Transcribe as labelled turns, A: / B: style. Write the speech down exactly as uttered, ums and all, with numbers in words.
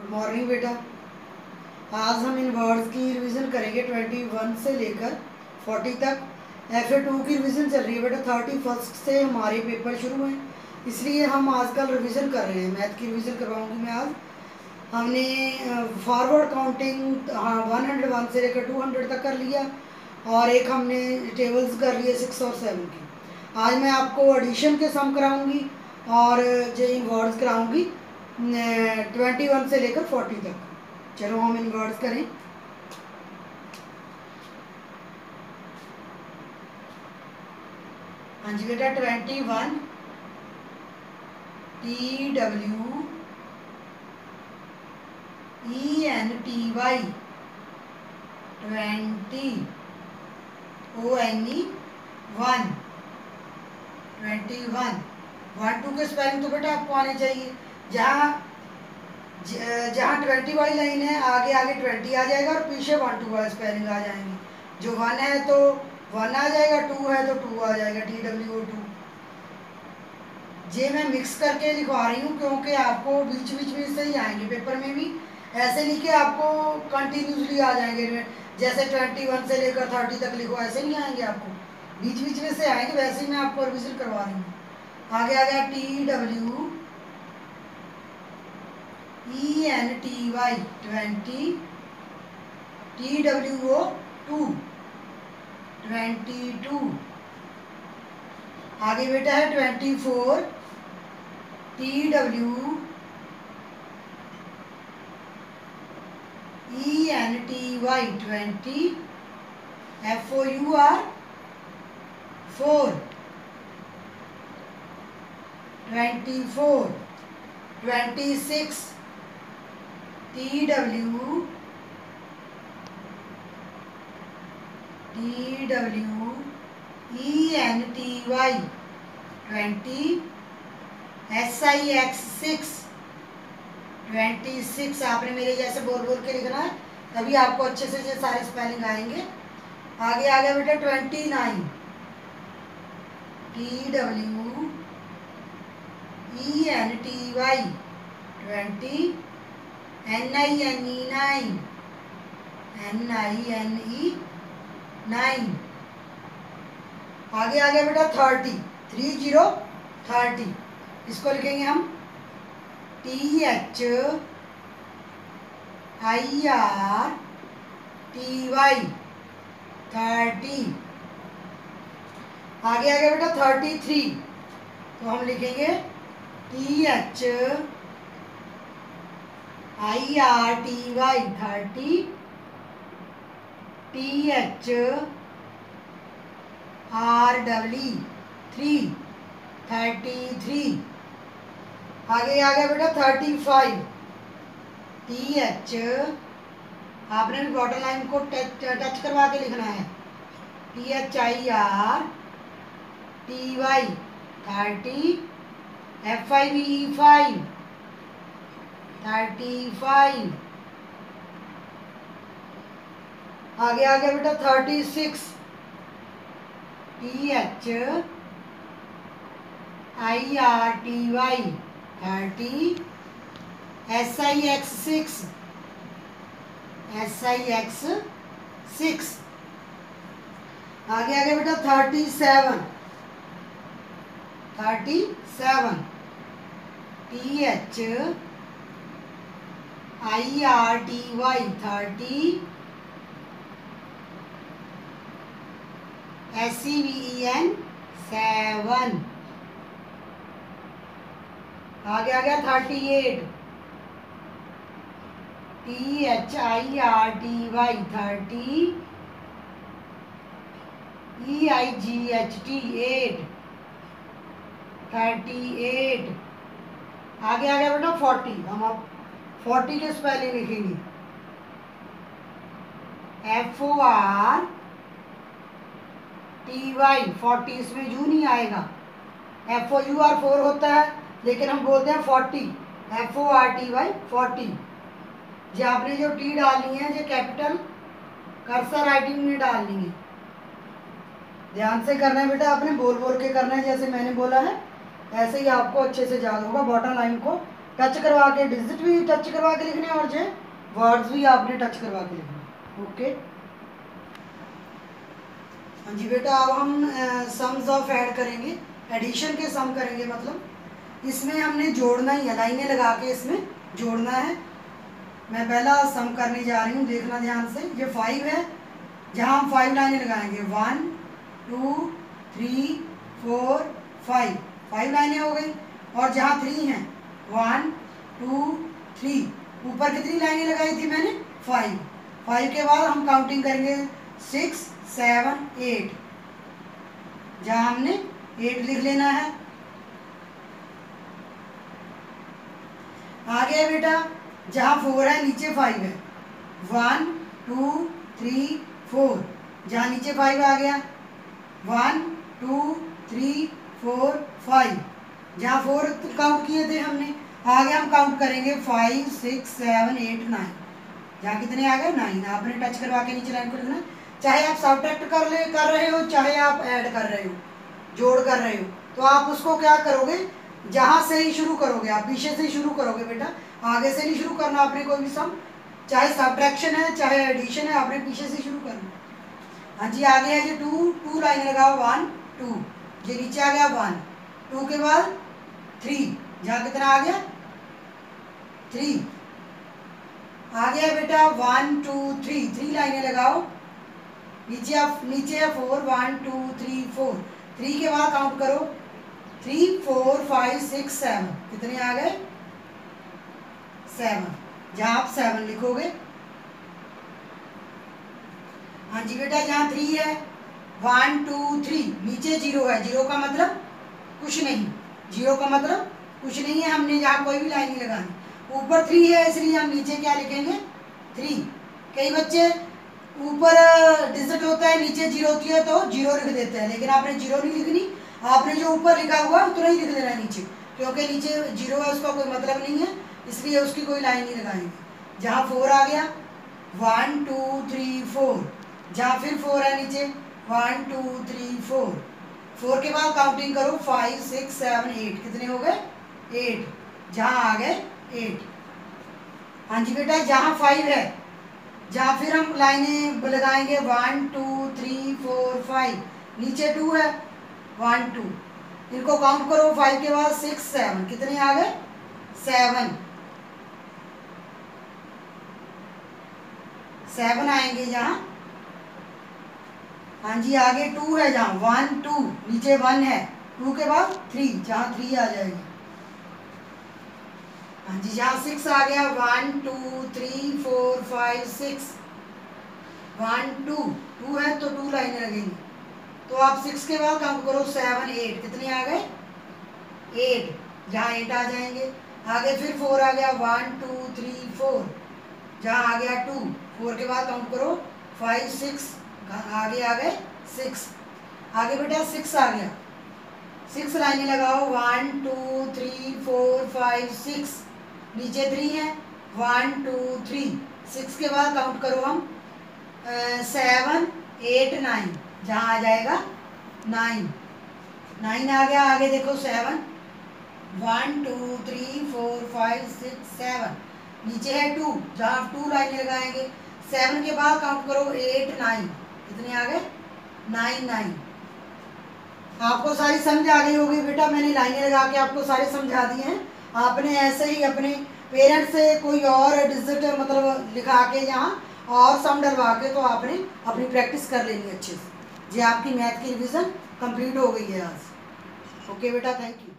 A: Morning बेटा। आज हम इन वर्ड्स की रिवीजन करेंगे ट्वेंटी वन से लेकर फोर्टी तक। एफ ए टू की रिवीजन चल रही है बेटा, थर्टी फर्स्ट से हमारे पेपर शुरू हैं, इसलिए हम आजकल रिवीजन कर रहे हैं। मैथ की रिवीजन करवाऊंगी मैं आज। हमने फॉरवर्ड काउंटिंग हाँ वन हंड्रेड वन से लेकर टू हंड्रेड तक कर लिया, और एक हमने टेबल्स कर लिए सिक्स और सेवन की। आज मैं आपको एडिशन के सम कराऊंगी और जो इन वर्ड्स कराऊंगी ट्वेंटी वन से लेकर फोर्टी तक। चलो हम इन वर्ड्स करें। हाँ जी बेटा, twenty one T W E N T Y, twenty O N E one, twenty one. One two के स्पेलिंग तो बेटा आपको आने चाहिए। जहाँ जहाँ ट्वेंटी वाली लाइन है आगे आगे ट्वेंटी आ जाएगा और पीछे वन टू वाला स्पेलिंग आ जाएंगे। जो वन है तो वन आ जाएगा, टू है तो टू आ जाएगा, टी डब्ल्यू ओ टू। जे मैं मिक्स करके लिखवा रही हूँ क्योंकि आपको बीच बीच में से ही आएंगे पेपर में भी। ऐसे नहीं कि आपको कंटिन्यूसली आ जाएंगे, जैसे ट्वेंटी वन से लेकर थर्टी तक लिखो ऐसे नहीं आएंगे आपको, बीच बीच में से आएंगे। वैसे ही मैं आपको रिविजन करवा रही हूँ। आगे आ गया T W E N T Y, twenty, T W O two, twenty two. आगे बेटा है twenty four, T W E N T Y, twenty, F O U R, four, twenty four. Twenty six, T W T W E N T Y, twenty, S I X, six, twenty six. आपने मेरे जैसे बोल बोल के लिखना है, तभी आपको अच्छे से जो सारे स्पेलिंग आएंगे। आगे आ गया बेटा twenty nine, T W E N T Y, twenty, N I N E, nine, N I N E, nine. आगे आ गया बेटा थर्टी, थ्री जीरो थर्टी। इसको लिखेंगे हम T H I R T Y, thirty. आगे आ गया बेटा थर्टी थ्री, तो हम लिखेंगे T H I R T Y, thirty, T H R W, three, thirty three. आगे आ गया बेटा थर्टी फाइव, टी एच, आपने बॉर्डर लाइन को टच टच करवा के लिखना है, T H I R T Y, thirty, F I V E, five, thirty five. आगे आ गया बेटा thirty six, T H I R T Y, thirty, S I X, six, S I X, six. आगे आ गया बेटा thirty seven, thirty seven, T H I R T Y, thirty, S C V E N, seven. आगे आ गया thirty eight, T H I R T Y, thirty, E I G H T, eight, thirty eight. आगे आ गया बेटा forty, हम अब forty के स्पेलिंग लिखेंगे, F O R T Y, forty. इसमें यू नहीं आएगा, F O U R four होता है, लेकिन हम बोलते हैं forty, F O R T Y, forty. जो आपने जो टी डालनी है जो कैपिटल कर्सर राइटिंग में डालनी है, ध्यान से करना है बेटा, आपने बोल बोल के करना है। जैसे मैंने बोला है ऐसे ही आपको अच्छे से याद होगा। बॉटम लाइन को टच करवा के डिजिट भी टच करवा के लिखने और जो वर्ड्स भी आपने टच करवा के लिखने। ओके हाँ जी बेटा, अब हम सम्स ऑफ ऐड करेंगे, एडिशन के सम करेंगे, मतलब इसमें हमने जोड़ना ही है, लाइनें लगा के इसमें जोड़ना है। मैं पहला सम करने जा रही हूँ, देखना ध्यान से। ये फाइव है, जहाँ हम फाइव लाइनें लगाएंगे, one two three four five, five लाइनें हो गई। और जहाँ थ्री हैं, वन टू थ्री, ऊपर कितनी लाइनें लगाई थी मैंने, फाइव। फाइव के बाद हम काउंटिंग करेंगे, सिक्स सेवन एट, जहाँ हमने एट लिख लेना है। आगे बेटा, जहाँ फोर है नीचे फाइव है, वन टू थ्री फोर, जहाँ नीचे फाइव आ गया, one two three four five, जहाँ फोर काउंट किए थे हमने। आगे हम काउंट करेंगे five six seven eight nine, जहाँ कितने आ गए, नाइन। आपने टच करवा के नीचे लाइन को लिखना, चाहे आप सब्ट्रैक्ट कर ले कर रहे हो, चाहे आप ऐड कर रहे हो, जोड़ कर रहे हो, तो आप उसको क्या करोगे, जहाँ से ही शुरू करोगे, आप पीछे से ही शुरू करोगे बेटा, आगे से नहीं शुरू करना आपने कोई भी सम, चाहे सब्ट्रैक्शन है चाहे एडिशन है, आपने पीछे से शुरू करना। हाँ जी, आगे है जी टू, टू लाइन लगाओ, वन टू, ये नीचे आ गया वन, टू के बाद थ्री, जहाँ कितना आ गया, थ्री। आगे है बेटा वन टू थ्री, थ्री लाइनें लगाओ, नीचे आप नीचे है four, one two three four, three के बाद काउंट करो, three four five six seven, कितने आ गए, सेवन, जहाँ आप सेवन लिखोगे। हाँ जी बेटा, जहाँ थ्री है, वन टू थ्री, नीचे जीरो है, जीरो का मतलब कुछ नहीं, जीरो का मतलब कुछ नहीं है, हमने यहाँ कोई भी लाइन नहीं लगानी। ऊपर थ्री है इसलिए हम नीचे क्या लिखेंगे, थ्री। कई बच्चे ऊपर डिजिट होता है, नीचे जीरो होती है तो जीरो लिख देते हैं, लेकिन आपने जीरो नहीं लिखनी, आपने जो ऊपर लिखा हुआ उतना ही लिख देना है नीचे, क्योंकि नीचे जीरो है उसका कोई मतलब नहीं है, इसलिए उसकी कोई लाइन नहीं लगाएंगे। जहाँ फोर आ गया, वन टू थ्री फोर, जहाँ फिर फोर है नीचे, one two three four, four के बाद काउंटिंग करो, फाइव सिक्स सेवन एट, कितने हो गए, एट, जहाँ आ गए एट। हाँ जी बेटा, जहाँ फाइव है, जहाँ फिर हम लाइनें लगाएंगे, one two three four five, नीचे टू है, वन टू, इनको काउंट करो, फाइव के बाद सिक्स सेवन, कितने आ गए, सेवन, सेवन आएंगे जहाँ। हाँ जी, आगे टू है, जहाँ वन टू, नीचे वन है, टू के बाद थ्री, जहाँ थ्री आ जाएगी। हाँ जी, जहाँ सिक्स आ गया, one two three four five six, one two, two है तो टू लाइनें लगेंगी, तो आप सिक्स के बाद काउंट करो, सेवन एट, कितने आ गए, एट, जहाँ एट आ जाएंगे। आगे फिर फोर आ गया, वन टू थ्री फोर, जहाँ आ गया टू, फोर के बाद काउंट करो, फाइव सिक्स, आगे आ गए सिक्स। आगे बेटा सिक्स आ गया, सिक्स लाइनें लगाओ, one two three four five six, नीचे थ्री है, वन टू थ्री, सिक्स के बाद काउंट करो हम, सेवन एट नाइन, जहाँ आ जाएगा नाइन, नाइन आ गया। आगे देखो seven, one two three four five six seven, नीचे है टू, जहाँ टू लाइनें लगाएंगे, सेवन के बाद काउंट करो, एट नाइन, कितने आ गए, नाइन नाइन। आपको सारी समझ आ गई होगी बेटा, मैंने लाइनें लगा के आपको सारे समझा दिए हैं। आपने ऐसे ही अपने पेरेंट्स से कोई और डिजिट मतलब लिखा के यहाँ और सम डलवा के तो आपने अपनी प्रैक्टिस कर लेनी अच्छे से। जी, आपकी मैथ की रिवीजन कंप्लीट हो गई है आज। ओके बेटा, थैंक यू।